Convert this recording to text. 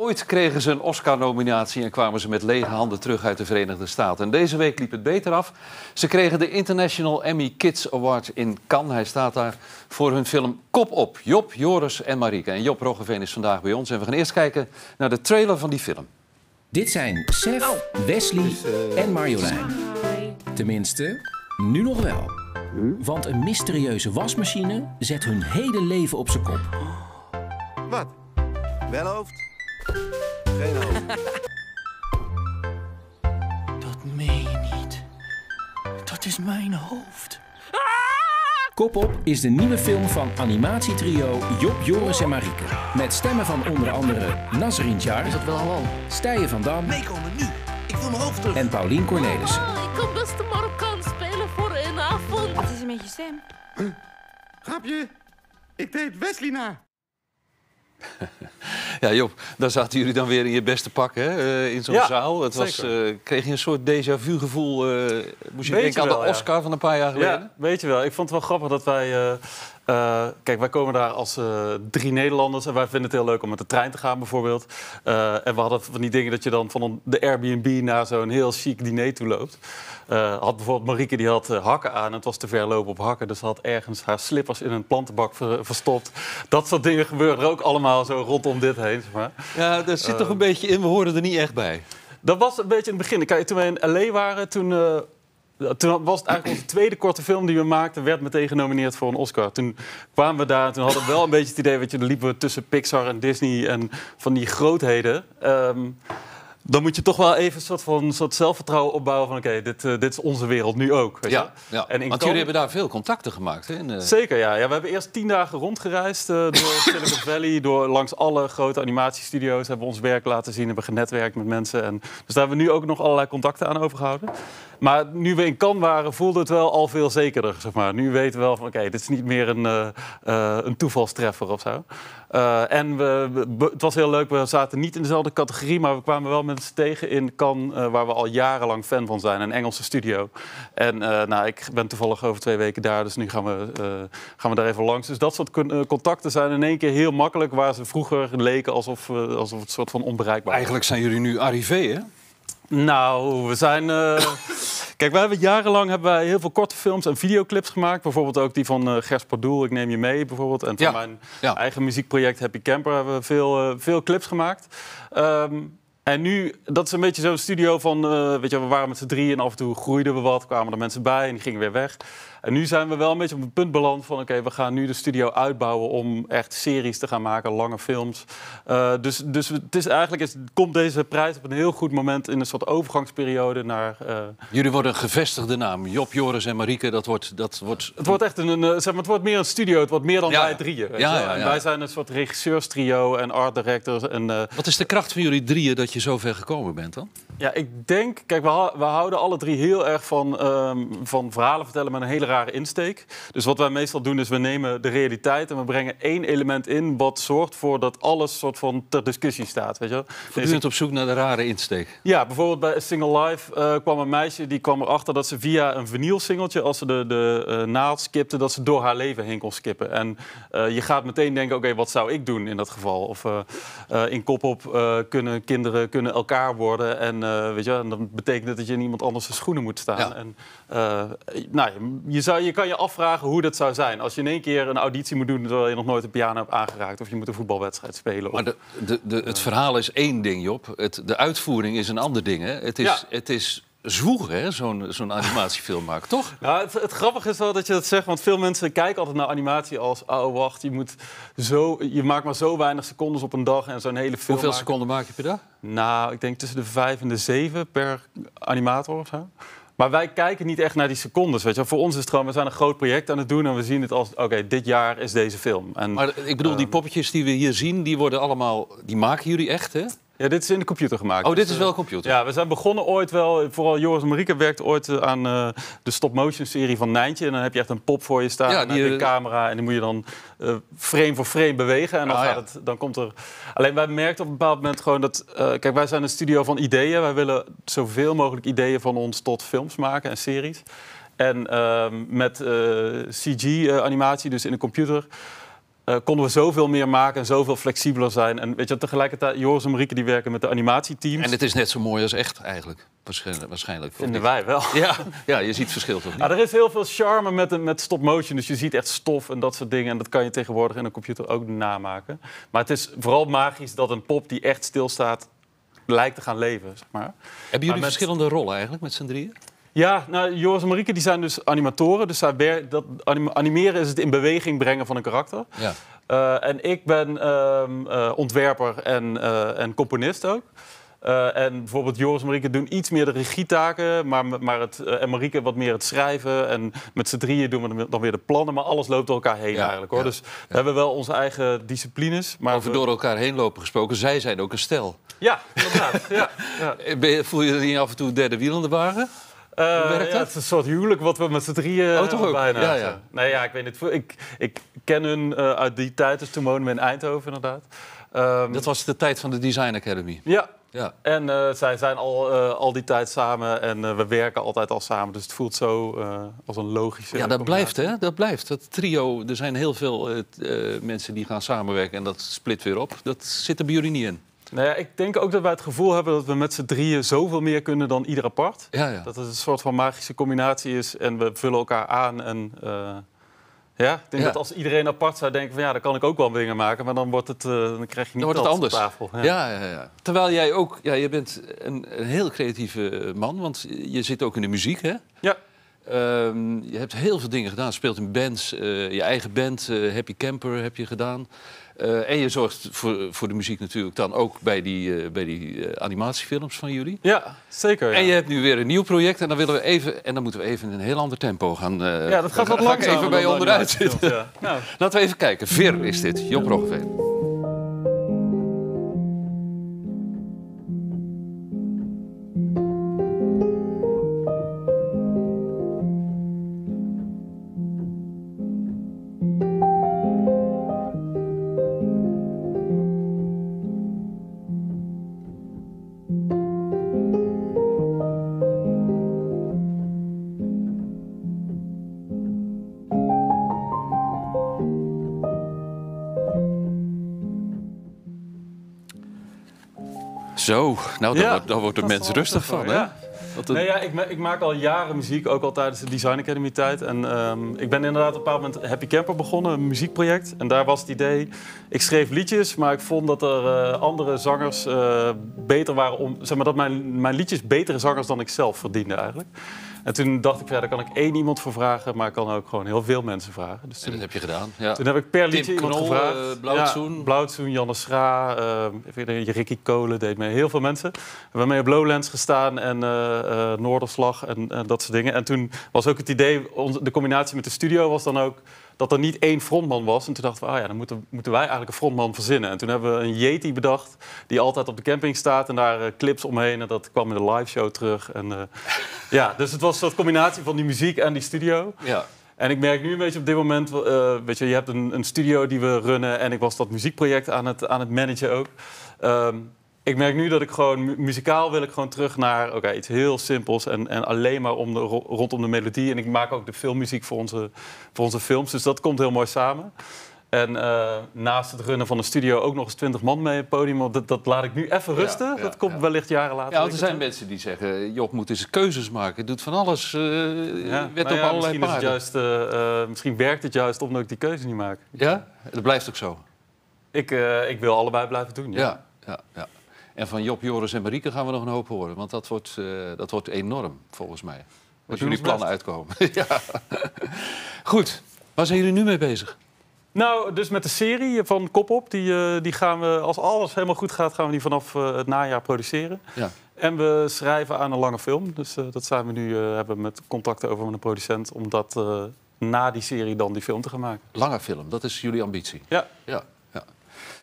Ooit kregen ze een Oscar-nominatie en kwamen ze met lege handen terug uit de Verenigde Staten. En deze week liep het beter af. Ze kregen de International Emmy Kids Award in Cannes. Hij staat daar voor hun film Kop op. Job, Joris en Marieke. En Job Roggeveen is vandaag bij ons. En we gaan eerst kijken naar de trailer van die film. Dit zijn Sef, Wesley en Marjolein. Tenminste, nu nog wel. Want een mysterieuze wasmachine zet hun hele leven op zijn kop. Wat? Wel hoofd? Geen hoofd. Dat meen je niet. Dat is mijn hoofd. Kop op is de nieuwe film van animatietrio Job, Joris en Marieke. Met stemmen van onder andere Nazrin Jar, Is dat wel halal? Stijen van Dam Meekomen nu. Ik wil mijn hoofd terug. en Paulien Cornelissen. Oh, ik kan best de Marokkaan spelen voor een avond. Wat is er met je stem? Grapje. Ik deed Wesley na. Ja, Job, daar zaten jullie dan weer in je beste pak, hè? In zo'n zaal. Het was, kreeg je een soort déjà vu gevoel? Moest je denken aan de Oscar van een paar jaar geleden? Ja, weet je wel. Ik vond het wel grappig dat wij... kijk, wij komen daar als 3 Nederlanders en wij vinden het heel leuk om met de trein te gaan bijvoorbeeld. En we hadden van die dingen dat je dan van de Airbnb naar zo'n heel chic diner toe loopt. Had bijvoorbeeld Marieke, die had hakken aan en het was te ver lopen op hakken. Dus ze had ergens haar slippers in een plantenbak verstopt. Dat soort dingen gebeuren er ook allemaal zo rondom dit heen. Zeg maar. Ja, dat zit toch een beetje in. We horen er niet echt bij. Dat was een beetje in het begin. Kijk, toen wij in L.A. waren, toen was het eigenlijk onze tweede korte film die we maakten, werd meteen genomineerd voor een Oscar. Toen kwamen we daar en toen hadden we wel een beetje het idee, weet je, dan liepen we tussen Pixar en Disney en van die grootheden. Dan moet je toch wel even een soort zelfvertrouwen opbouwen van oké, dit is onze wereld nu ook. Weet je? Ja. En Want jullie hebben daar veel contacten gemaakt. Hè? Zeker, ja. We hebben eerst 10 dagen rondgereisd door Silicon Valley, langs alle grote animatiestudio's, hebben we ons werk laten zien, hebben genetwerkt met mensen. Dus daar hebben we nu ook nog allerlei contacten aan overgehouden. Maar nu we in Cannes waren, voelde het wel al veel zekerder, zeg maar. Nu weten we wel van oké, dit is niet meer een toevalstreffer of zo. Het was heel leuk, we zaten niet in dezelfde categorie, maar we kwamen wel mensen tegen in Cannes, waar we al jarenlang fan van zijn, een Engelse studio. En ik ben toevallig over 2 weken daar, dus nu gaan we daar even langs. Dus dat soort contacten zijn in één keer heel makkelijk, waar ze vroeger leken alsof het soort van onbereikbaar was. Eigenlijk zijn jullie nu arrivé, hè? Nou, we zijn... Kijk, hebben wij heel veel korte films en videoclips gemaakt. Bijvoorbeeld ook die van Gers Pardoel, Ik neem je mee, bijvoorbeeld. En van mijn eigen muziekproject Happy Camper hebben we veel clips gemaakt. En nu, dat is een beetje zo'n studio van... weet je, we waren met z'n 3 en af en toe groeiden we wat, kwamen er mensen bij en die gingen weer weg. En nu zijn we wel een beetje op een punt beland van oké, we gaan nu de studio uitbouwen om echt series te gaan maken, lange films. Dus het is eigenlijk, komt deze prijs op een heel goed moment in een soort overgangsperiode naar... Jullie worden een gevestigde naam. Job, Joris en Marieke, dat wordt... Het wordt echt het wordt meer een studio, het wordt meer dan wij drieën. Weet je? En wij zijn een soort regisseurstrio en art directors. Wat is de kracht van jullie drieën dat je zo ver gekomen bent dan? Ja, ik denk... Kijk, we houden alle 3 heel erg van verhalen vertellen met een hele rare insteek. Dus wat wij meestal doen is, we nemen de realiteit en we brengen 1 element in wat zorgt voor dat alles soort van ter discussie staat. Weet je? Voortdurend op zoek naar de rare insteek. Ja, bijvoorbeeld bij A Single Life kwam een meisje die kwam erachter dat ze via een vinylsingeltje, als ze de naald skipte, dat ze door haar leven heen kon skippen. En je gaat meteen denken, oké, wat zou ik doen in dat geval? Of in Kop op kunnen kinderen elkaar worden en weet je, en dat betekent dat je in iemand anders zijn schoenen moet staan. Ja. En je kan je afvragen hoe dat zou zijn als je in één keer een auditie moet doen terwijl je nog nooit een piano hebt aangeraakt of je moet een voetbalwedstrijd spelen. Maar het verhaal is 1 ding, Job. De uitvoering is een ander ding, hè? Het is zwoegen, hè? Zo'n animatiefilm maken, toch? Nou, het grappige is wel dat je dat zegt, want veel mensen kijken altijd naar animatie als oh wacht, je maakt maar zo weinig secondes op een dag en zo'n hele film. Hoeveel seconden maak je per dag? Nou, ik denk tussen de 5 en de 7 per animator of zo. Maar wij kijken niet echt naar die secondes. Weet je. Voor ons is het gewoon, we zijn een groot project aan het doen en we zien het als, oké, dit jaar is deze film. En, maar ik bedoel, die poppetjes die we hier zien, die maken jullie echt, hè? Ja, dit is in de computer gemaakt. Oh, dit is wel computer? Ja, we zijn begonnen ooit wel, vooral Joris en Marieke werkte ooit aan de stop-motion serie van Nijntje. En dan heb je echt een pop voor je staan, en een camera en die moet je dan frame voor frame bewegen. En dan komt er... Alleen wij merkten op een bepaald moment gewoon dat... kijk, wij zijn een studio van ideeën. Wij willen zoveel mogelijk ideeën van ons tot films maken en series. En met CG-animatie, dus in de computer... konden we zoveel meer maken en zoveel flexibeler zijn. En weet je, tegelijkertijd, Joris en Marieke die werken met de animatieteams. En het is net zo mooi als echt eigenlijk, waarschijnlijk. Vinden wij wel. Ja, je ziet verschil toch niet? Ja, er is heel veel charme met stop-motion. Dus je ziet echt stof en dat soort dingen. En dat kan je tegenwoordig in een computer ook namaken. Maar het is vooral magisch dat een pop die echt stilstaat lijkt te gaan leven, zeg maar. Hebben jullie verschillende rollen eigenlijk met z'n drieën? Ja, nou, Joris en Marieke die zijn dus animatoren. Dus animeren is het in beweging brengen van een karakter. Ja. En ik ben ontwerper en componist ook. En bijvoorbeeld Joris en Marieke doen iets meer de regietaken, en Marieke wat meer het schrijven. En met z'n drieën doen we dan weer de plannen, maar alles loopt door elkaar heen eigenlijk. Hoor. Ja, Dus we hebben wel onze eigen disciplines. Maar Over door elkaar heen lopen gesproken, zij zijn ook een stel. Ja, inderdaad. Ja. Voel je er niet af en toe derde wiel in de wagen? Hoe werkt dat? Het is een soort huwelijk wat we met z'n drieën toch ook? bijna. Ja. Nee, ja, ik weet niet. Ik ken hun uit die tijd, dus toen woonden we in Eindhoven inderdaad. Dat was de tijd van de Design Academy. Ja. Ja. En zij zijn al die tijd samen en we werken altijd al samen. Dus het voelt zo als een logische Ja, dat combinatie. blijft, hè? Dat blijft. Dat trio, er zijn heel veel mensen die gaan samenwerken en dat split weer op. Dat zit er bij jullie niet in. Nou ja, ik denk ook dat wij het gevoel hebben dat we met z'n drieën zoveel meer kunnen dan ieder apart. Ja. Dat het een soort van magische combinatie is en we vullen elkaar aan. En ik denk dat als iedereen apart zou denken van ja, dan kan ik ook wel dingen maken, maar dan wordt het, dan krijg je niet Dan wordt het dat anders. op tafel. Ja. Terwijl jij ook, je bent een heel creatieve man, want je zit ook in de muziek, hè? Ja. Je hebt heel veel dingen gedaan. Speelt in bands, je eigen band, Happy Camper heb je gedaan. En je zorgt voor de muziek natuurlijk dan ook bij die animatiefilms van jullie. Ja, zeker. Ja. En je hebt nu weer een nieuw project en dan moeten we even in een heel ander tempo gaan. Ja, dat gaat wat ga ik langzamer even bij je dan onderuit animatiefilms, zitten. ja. Nou. Laten we even kijken. Vir is dit, Job Roggeveen. Zo, nou, daar worden mensen rustig van, hè? Ja. Nee, ja, ik maak al jaren muziek, ook al tijdens de Design Academy tijd. En ik ben inderdaad op een bepaald moment Happy Camper begonnen, een muziekproject. En daar was het idee, ik schreef liedjes, maar ik vond dat er andere zangers beter waren zeg maar dat mijn liedjes betere zangers dan ik zelf verdiende eigenlijk. En toen dacht ik, ja, daar kan ik één iemand voor vragen, maar ik kan ook gewoon heel veel mensen vragen. Dus En dat heb je gedaan, ja. toen heb ik per liedje Tim iemand Knol, gevraagd. Blauwtsoen. Ja, Blauwtsoen, Janne Schra, Ricky Kolen deed mee. Heel veel mensen. We hebben mee op Lowlands gestaan en Noorderslag en dat soort dingen. En toen was ook het idee, de combinatie met de studio was dan ook dat er niet één frontman was. En toen dachten we, dan moeten wij eigenlijk een frontman verzinnen. En toen hebben we een Yeti bedacht die altijd op de camping staat en daar clips omheen. En dat kwam in de live show terug. En, dus het was een soort combinatie van die muziek en die studio. Ja. En ik merk nu een beetje op dit moment, je hebt een studio die we runnen en ik was dat muziekproject aan het managen ook. Ik merk nu dat ik gewoon, muzikaal wil ik gewoon terug naar iets heel simpels en alleen maar rondom de melodie. En ik maak ook de filmmuziek voor onze films, dus dat komt heel mooi samen. En naast het runnen van de studio ook nog eens 20 man mee op het podium. Dat laat ik nu even rusten. Dat komt wellicht jaren later. Ja, want er zijn mensen die zeggen, Job moet eens keuzes maken. Doet van alles, wet op allerlei paarden. Misschien werkt het juist omdat ik die keuze niet maak. Ja? Dat blijft ook zo? Ik wil allebei blijven doen, ja. Ja. En van Job, Joris en Marieke gaan we nog een hoop horen. Want dat wordt enorm, volgens mij. Als jullie plannen uitkomen. Ja. Goed, waar zijn jullie nu mee bezig? Nou, dus met de serie van Kop Op. Die gaan we, als alles helemaal goed gaat, gaan we die vanaf het najaar produceren. Ja. En we schrijven aan een lange film. Dus dat zijn we nu, hebben we met contacten over met een producent. Om dat na die serie dan die film te gaan maken. Lange film, dat is jullie ambitie? Ja.